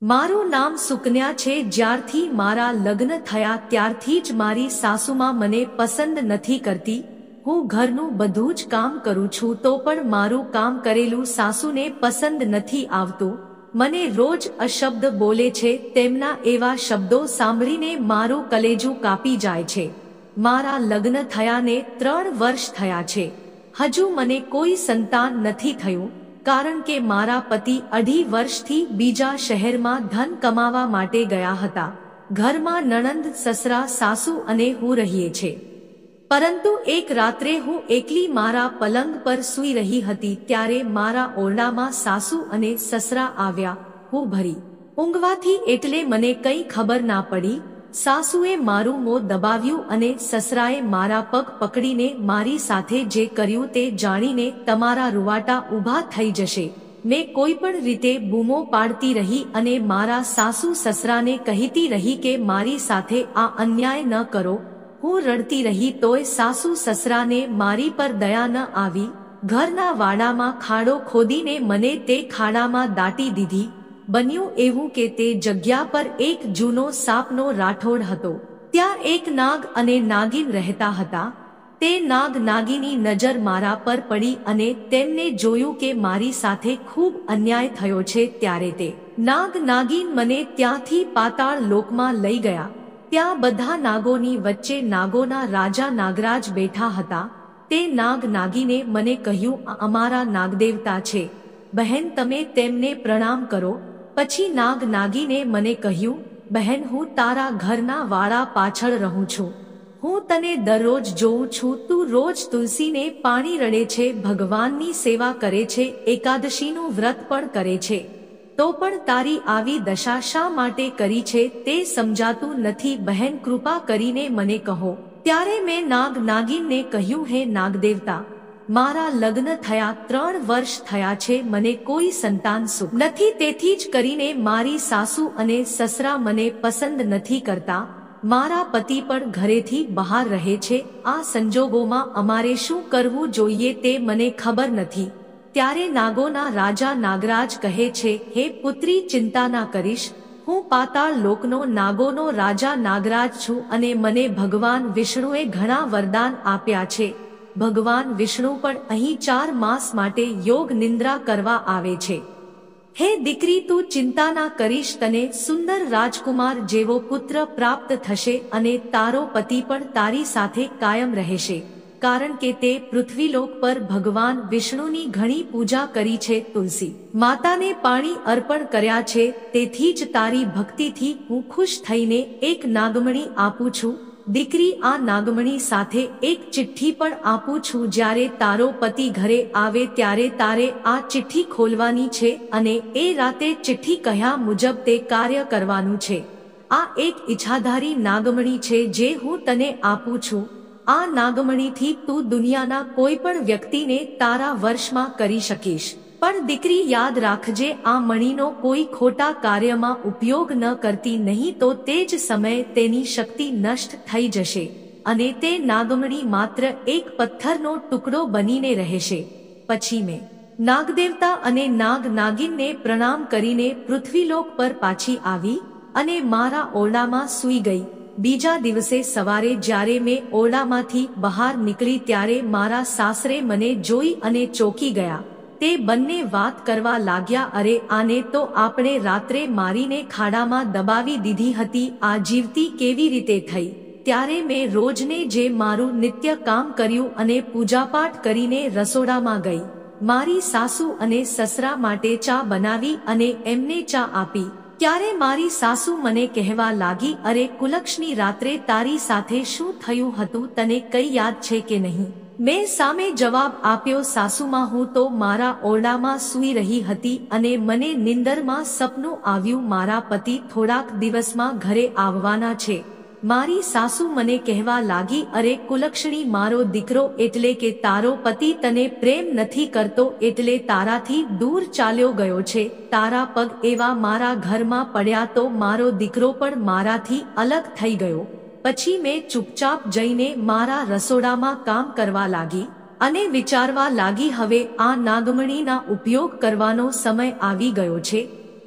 મારું નામ સુકન્યા છે। જ્યારથી મારા લગ્ન થયા ત્યારથી જ મારી સાસુમાં મને પસંદ નથી કરતી। હું ઘરનું બધું જ કામ કરું છું તો પણ મારું કામ કરેલું સાસુને પસંદ નથી આવતું। મને રોજ અશબ્દ બોલે છે। તેમના એવા શબ્દો સાંભળીને મારું કલેજું કાપી જાય છે। મારા લગ્ન થયાને 3 વર્ષ થયા છે। હજુ મને કોઈ સંતાન નથી થયું કારણ કે મારા પતિ 2.5 વર્ષથી બીજા શહેરમાં ધન કમાવા માટે ગયા હતા। ઘરમાં નણંદ, સસરા, સાસુ અને હું રહીએ છીએ। પરંતુ એક રાત્રે હું એકલી મારા પલંગ પર સૂઈ રહી હતી ત્યારે મારા ઓરડામાં સાસુ અને સસરા આવ્યા। હું ભરી ઊંઘવાથી એટલે મને કંઈ ખબર ના પડી। સાસુએ મારું મોં દબાવ્યું અને સસરાએ મારા પગ પકડીને મારી સાથે જે કર્યું તે જાણીને તમારા રૂવાટા ઊભા થઈ જશે। મેં કોઈ પણ રીતે બૂમો પાડતી રહી અને મારા સાસુ સસરાને કહેતી રહી કે મારી સાથે આ અન્યાય ન કરો। હું રડતી રહી તોય સાસુ સસરાને મારી પર દયા ન આવી। ઘરના વાડામાં ખાડો ખોદીને મને તે ખાડામાં દાટી દીધી। બન્યું એવું કે તે જગ્યા પર એક જૂનો સાપનો રાઠોડ હતો। ત્યાં એક નાગ અને નાગિન રહેતા હતા। તે નાગ નાગીની નજર મારા પર પડી અને તેમને જોયું કે મારી સાથે ખૂબ અન્યાય થયો છે ત્યારે તે નાગ નાગીન મને ત્યાંથી પાતાળ લોકમાં લઈ ગયા। ત્યાં બધા નાગોની વચ્ચે નાગોના રાજા નાગરાજ બેઠા હતા। તે નાગ નાગીને મને કહ્યું, આ અમારા નાગદેવતા છે, બહેન તમે તેમને પ્રણામ કરો। પછી નાગ નાગીને મને કહ્યું, બહેન હું તારા ઘરના વાડા પાછળ રહું છું। હું તને દરરોજ જોઉં છું। તું રોજ તુલસીને પાણી રડે છે, ભગવાનની સેવા કરે છે, એકાદશીનું વ્રત પણ કરે છે, તો પણ તારી આવી દશા શા માટે કરી છે તે સમજાતું નથી। બહેન કૃપા કરીને મને કહો। ત્યારે મેં નાગ નાગીનને કહ્યું, હે નાગદેવતા, મારા લગ્ન થયા 3 વર્ષ થયા છે, મને કોઈ સંતાન સુખ નથી। તેથી જ કરીને મારી સાસુ અને સસરા મને પસંદ નથી કરતા। મારા પતિ પણ ઘરેથી બહાર રહે છે। આ સંજોગોમાં અમારે શું કરવું જોઈએ તે મને ખબર નથી। ત્યારે નાગોના રાજા નાગરાજ કહે છે, હે પુત્રી ચિંતા ના કરીશ। હું પાતાળ લોકનો નાગોનો રાજા નાગરાજ છું અને મને ભગવાન વિષ્ણુએ ઘણા વરદાન આપ્યા છે। ભગવાન વિષ્ણુ પણ અહીં 4 માસ માટે યોગ નિંદ્રા કરવા આવે છે। હે દીકરી, તું ચિંતા ના કરીશ, તને સુંદર રાજકુમાર જેવો પુત્ર પ્રાપ્ત થશે અને તારો પતિ પણ તારી સાથે કાયમ રહેશે, કારણ કે તે પૃથ્વીલોક પર ભગવાન વિષ્ણુની ઘણી પૂજા કરી છે, તુલસી માતાને પાણી અર્પણ કર્યા છે। તેથી જ તારી ભક્તિથી હું ખુશ થઈને એક નાગમણી આપું છું। દીકરી, આ નાગમણી સાથે એક ચિઠ્ઠી પણ આપું છું। જ્યારે તારો પતિ ઘરે આવે ત્યારે તારે આ ચિઠ્ઠી ખોલવાની છે અને એ રાતે ચિઠ્ઠી કહ્યા મુજબ તે કાર્ય કરવાનું છે। આ એક ઈચ્છાધારી નાગમણી છે જે હું તને આપું છું। આ નાગમણીથી તું દુનિયાના કોઈ પણ વ્યક્તિને તારા વર્ષમાં કરી શકીશ। પણ દીકરી યાદ રાખજે, આ મણીનો કોઈ ખોટા કાર્યમાં ઉપયોગ ન કરતી, નહીં તો તે જ સમયે તેની શક્તિ નષ્ટ થઈ જશે અને તે નાગમણી માત્ર એક પથ્થરનો ટુકડો બનીને રહેશે। પછી મેં નાગદેવતા અને નાગ નાગિનને પ્રણામ કરીને પૃથ્વીલોક પર પાછી આવી અને મારા ઓરડામાં સૂઈ ગઈ। બીજા દિવસે સવારે જ્યારે મેં ઓરડામાંથી બહાર નીકળી ત્યારે મારા સાસરે મને જોઈ અને ચોંકી ગયા। તે બંને વાત કરવા લાગ્યા, અરે આને તો આપણે રાત્રે મારીને ખાડામાં દબાવી દીધી હતી, આ જીવતી કેવી રીતે થઈ? ત્યારે મેં રોજને જે મારું નિત્ય કામ કર્યું અને પૂજાપાઠ કરીને રસોડામાં ગઈ। મારી સાસુ અને સસરા માટે ચા બનાવી અને એમને ચા આપી। ત્યારે મારી સાસુ મને કહેવા લાગી, અરે કુલક્ષણી, રાત્રે તારી સાથે શું થયું હતું, તને કઈ યાદ છે કે નહીં? મેં સામે જવાબ આપ્યો, સાસુમાં હું તો મારા ઓરડામાં સૂઈ રહી હતી અને મને નિંદરમાં સપનું આવ્યું, મારા પતિ થોડાક દિવસમાં ઘરે આવવાના છે। મારી સાસુ મને કહેવા લાગી, અરે કુલક્ષણી, મારો દીકરો એટલે કે તારો પતિ તને પ્રેમ નથી કરતો એટલે તારાથી દૂર ચાલ્યો ગયો છે। તારા પગ એવા મારા ઘરમાં પડ્યા તો મારો દીકરો પણ મારાથી અલગ થઈ ગયો। પછી મેં ચૂપચાપ જઈને મારા રસોડામાં કામ કરવા લાગી અને વિચારવા લાગી, હવે આ નાગમણીના ઉપયોગ કરવાનો સમય આવી ગયો છે।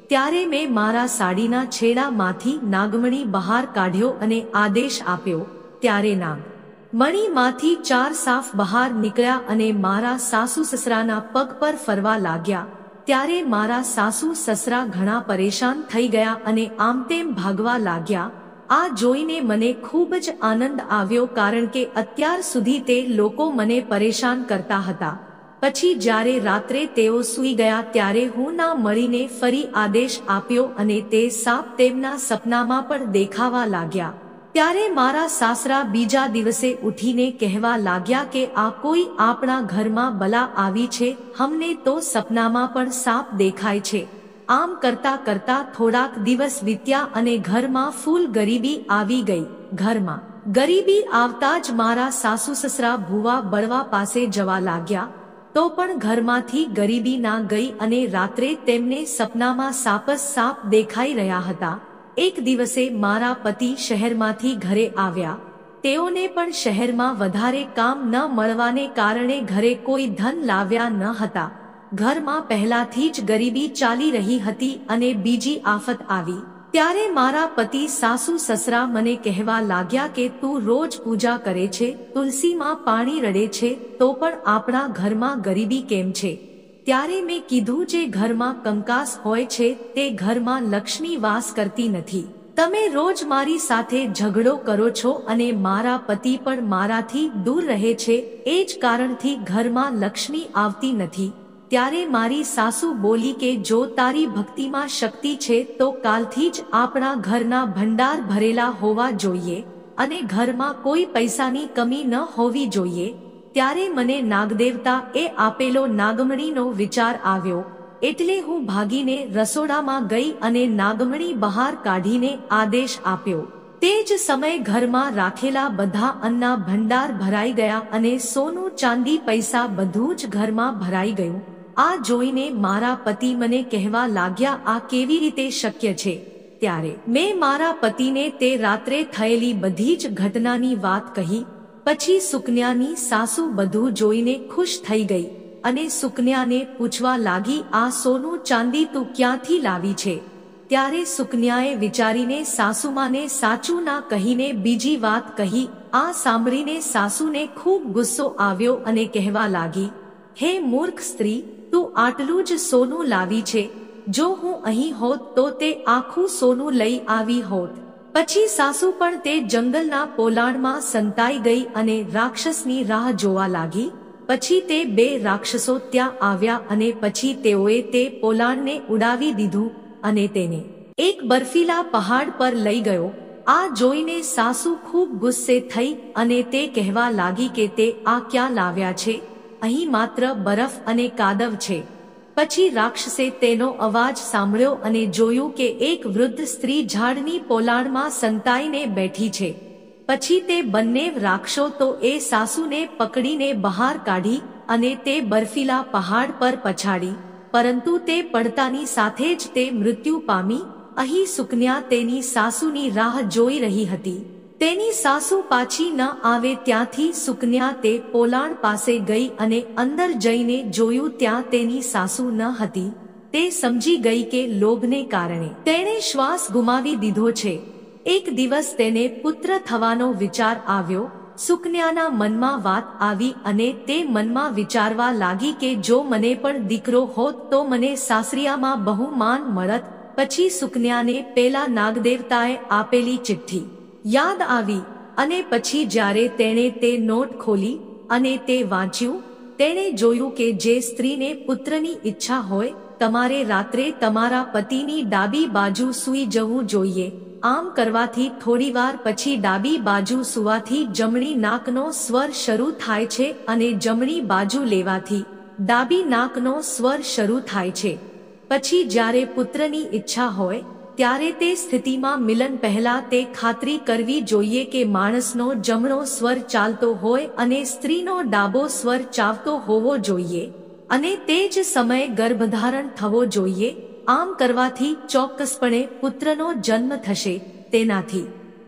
ત્યારે મેં મારા સાડીના છેડામાંથી નાગમણી બહાર કાઢ્યો અને આદેશ આપ્યો, ત્યારે નાગમણીમાંથી 4 સાફ બહાર નીકળ્યા અને મારા સાસુ સસરાના પગ પર ફરવા લાગ્યા. ત્યારે મારા સાસુ સસરા ઘણા પરેશાન થઈ ગયા અને આમતેમ ભાગવા લાગ્યા. આ જોઈને મને ખૂબ જ આનંદ આવ્યો, કારણ કે અત્યાર સુધી તે લોકો મને પરેશાન કરતા હતા. પછી જ્યારે રાત્રે તેઓ સૂઈ ગયા ત્યારે હું ના મળીને ફરી આદેશ આપ્યો અને તે સાપ તેમના સપનામાં પણ દેખાવા લાગ્યા. ત્યારે મારા સાસરા બીજા દિવસે ઉઠીને કહેવા લાગ્યા કે આ કોઈ આપણા ઘરમાં બલા આવી છે, હમને તો સપનામાં પણ સાપ દેખાય છે. આમ કરતા કરતા થોડાક દિવસ વીત્યા અને ઘરમાં ફૂલ ગરીબી આવી ગઈ. ઘરમાં ગરીબી આવતા જ મારા સાસુ સસરા ભૂવા બળવા પાસે જવા લાગ્યા, તો પણ ઘરમાંથી ગરીબી ના ગઈ અને રાત્રે તેમને સપનામાં સાપ દેખાઈ રહ્યા હતા. એક દિવસે મારા પતિ શહેરમાંથી ઘરે આવ્યા. તેઓને પણ શહેરમાં વધારે કામ ન મળવાને કારણે ઘરે કોઈ ધન લાવ્યા ન હતા. ઘરમાં પહેલાથી જ ગરીબી ચાલી રહી હતી અને બીજી આફત આવી. ત્યારે મારા પતિ સાસુ સસરા મને કહેવા લાગ્યા કે તું રોજ પૂજા કરે છે, તુલસીમાં પાણી રડે છે, તો પણ આપણા ઘરમાં ગરીબી કેમ છે? ત્યારે મેં કીધું, જે ઘરમાં કંકાસ હોય છે તે ઘરમાં લક્ષ્મી વાસ કરતી નથી. તમે રોજ મારી સાથે ઝઘડો કરો છો અને મારા પતિ પણ મારાથી દૂર રહે છે, એ જ કારણથી ઘરમાં લક્ષ્મી આવતી નથી. ત્યારે મારી સાસુ બોલી કે જો તારી ભક્તિમાં શક્તિ છે તો કાલથી જ આપણા ઘરના ભંડાર ભરેલા હોવા જોઈએ અને ઘરમાં કોઈ પૈસાની કમી ન હોવી જોઈએ. ત્યારે મને નાગદેવતા એ આપેલો નાગમણીનો વિચાર આવ્યો, એટલે હું ભાગીને રસોડામાં ગઈ અને નાગમણી બહાર કાઢીને આદેશ આપ્યો. તે જ સમયે ઘરમાં રાખેલા બધા અન્નના ભંડાર ભરાઈ ગયા અને સોનું ચાંદી પૈસા બધું જ ઘરમાં ભરાઈ ગયું. આ જોઈને મારા પતિ મને કહેવા લાગ્યા, આ કેવી રીતે શક્ય છે? ત્યારે મેં મારા પતિને તે રાત્રે થયેલી બધી જ ઘટનાની વાત કહી. પછી સુકન્યાની સાસુ બધું જોઈને ખુશ થઈ ગઈ અને સુકન્યાને પૂછવા લાગી, આ સોનું ચાંદી તું ક્યાંથી લાવી છે? ત્યારે સુકન્યાએ વિચારીને સાસુમાને સાચું ના કહીને બીજી વાત કહી. આ સાંભળીને સાસુને ખૂબ ગુસ્સો આવ્યો અને કહેવા લાગી, હે મૂર્ખ સ્ત્રી, તું આટલું જ સોનું લાવી છે. જો હું અહીં હોત તો તે આખું સોનું લઈ આવી હોત. પછી સાસુ પણ તે જંગલના પોલાણમાં સંતાઈ ગઈ અને રાક્ષસની રાહ જોવા લાગી. પછી તે 2 રાક્ષસો ત્યાં આવ્યા અને પછી તેઓએ તે પોલાણને ઉડાવી દીધું અને તેને એક બર્ફીલા પહાડ પર લઈ ગયો. આ જોઈને સાસુ ખૂબ ગુસ્સે થઈ અને તે કહેવા લાગી કે તે આ ક્યાં લાવ્યા છે? અહીં માત્ર બરફ અને કાદવ છે. પછી રાક્ષસે તેનો અવાજ સાંભળ્યો અને જોયું કે એક વૃદ્ધ સ્ત્રી ઝાડની પોલાણમાં સંતાઈને બેઠી છે. પછી તે બંને રાક્ષસો તો એ સાસુને પકડીને બહાર કાઢી અને તે બર્ફીલા પહાડ પર પછાડી, પરંતુ તે પડતાની સાથે જ તે મૃત્યુ પામી. અહીં સુકન્યા તેની સાસુની રાહ જોઈ રહી હતી. તેની સાસુ પાછી ન આવે ત્યાંથી સુકન્યા તે પોલાણ પાસે ગઈ અને અંદર જઈને જોયું, ત્યાં તેની સાસુ ન હતી. તે સમજી ગઈ કે લોભને કારણે તેણે શ્વાસ ગુમાવી દીધો છે. એક દિવસ તેને પુત્ર થવાનો વિચાર આવ્યો. સુકન્યાના મનમાં વાત આવી અને તે મનમાં વિચારવા લાગી કે જો મને પણ દીકરો હોત તો મને સાસરિયામાં બહુ માન મળત. પછી સુકન્યાને પેલા નાગદેવતાએ આપેલી ચિઠ્ઠી યાદ આવી અને પછી જ્યારે તેણે તે નોટ ખોલી અને તે વાંચ્યું, તેણે જોયું કે જે સ્ત્રીને પુત્રની ઈચ્છા હોય તમારે રાત્રે તમારા પતિની ડાબી બાજુ સૂઈ જવું જોઈએ. આમ કરવાથી થોડીવાર પછી ડાબી બાજુ સુવાથી જમણી નાકનો સ્વર શરૂ થાય છે અને જમણી બાજુ લેવાથી ડાબી નાકનો સ્વર શરૂ થાય છે. પછી જ્યારે પુત્રની ઈચ્છા હોય ત્યારે તે સ્થિતિમાં મિલન પહેલા તે ખાતરી કરવી જોઈએ કે માણસનો જમણો સ્વર ચાલતો હોય અને સ્ત્રીનો ડાબો સ્વર ચાવતો હોવો જોઈએ અને તે જ સમયે ગર્ભધારણ થવો જોઈએ. આમ કરવાથી ચોક્કસપણે પુત્રનો જન્મ થશે. તેનાથી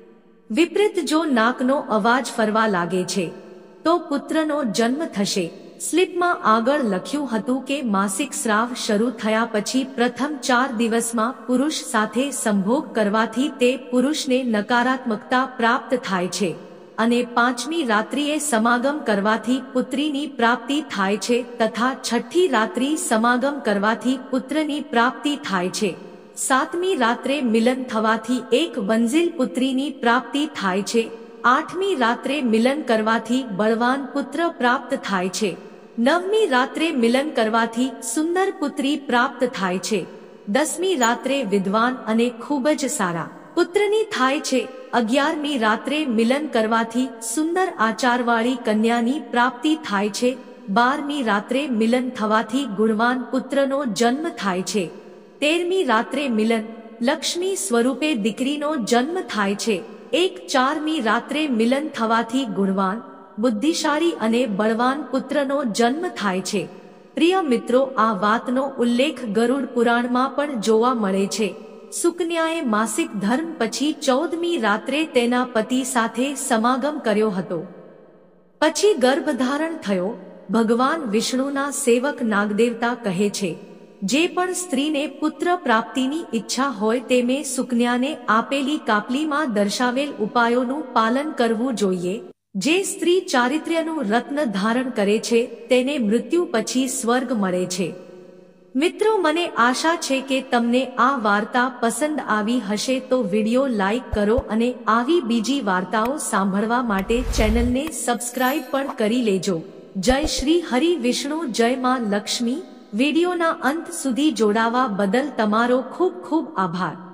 વિપરીત જો નાકનો અવાજ ફરવા લાગે છે તો પુત્રનો જન્મ થશે. સ્લિપમાં આગળ લખ્યું હતું કે માસિક સ્રાવ શરૂ થયા પછી પ્રથમ 4 દિવસમાં પુરુષ સાથે સંભોગ કરવાથી તે પુરુષને નકારાત્મકતા પ્રાપ્ત થાય છે અને 5મી રાત્રિએ સમાગમ કરવાથી પુત્રીની પ્રાપ્તિ થાય છે તથા 6ઠી રાત્રિ સમાગમ કરવાથી પુત્રની પ્રાપ્તિ થાય છે। 7મી રાત્રે મિલન થવાથી એક વંઝિલ પુત્રીની પ્રાપ્તિ થાય છે। 8મી રાત્રે મિલન કરવાથી બળવાન પુત્ર પ્રાપ્ત થાય છે। 9મી રાત્રે મિલન કરવાથી સુંદર પુત્રી પ્રાપ્ત થાય છે। 10મી રાત્રે વિદ્વાન અને ખૂબ જ સારા પુત્રની થાય છે। 11મી રાત્રે મિલન કરવાથી સુંદર આચારવાળી કન્યાની પ્રાપ્તિ થાય છે। 12મી રાત્રે મિલન થવાથી ગુણવાન પુત્રનો જન્મ થાય છે। 13મી રાત્રે મિલન લક્ષ્મી સ્વરૂપે દીકરીનો જન્મ થાય છે। 4મી રાત્રે મિલન થવાથી ગુણવાન બુદ્ધિશાળી અને બળવાન પુત્રનો જન્મ થાય છે। પ્રિય મિત્રો, આ વાતનો ઉલ્લેખ ગરુડ પુરાણમાં પણ જોવા મળે છે। સુકન્યાએ માસિક ધર્મ પછી 14મી રાત્રે તેના પતિ સાથે સમાગમ કર્યો હતો, પછી ગર્ભધારણ થયો। ભગવાન વિષ્ણુના સેવક નાગદેવતા કહે છે, જે પણ સ્ત્રીને પુત્ર પ્રાપ્તિની ઈચ્છા હોય તેમે સુકન્યાને આપેલી કાપલીમાં દર્શાવેલ ઉપાયોનું પાલન કરવું જોઈએ। જે સ્ત્રી ચારિત્ર્યનું રત્ન ધારણ કરે છે તેને મૃત્યુ પછી સ્વર્ગ મળે છે। મિત્રો, મને આશા છે કે તમને આ વાર્તા પસંદ આવી હશે, તો વિડિયો લાઈક કરો અને આવી બીજી વાર્તાઓ સાંભળવા માટે ચેનલને સબસ્ક્રાઇબ પણ કરી લેજો। જય શ્રી હરિ વિષ્ણુ, જય માં લક્ષ્મી। વિડિયોના અંત સુધી જોડાવા બદલ તમારો ખૂબ ખૂબ આભાર।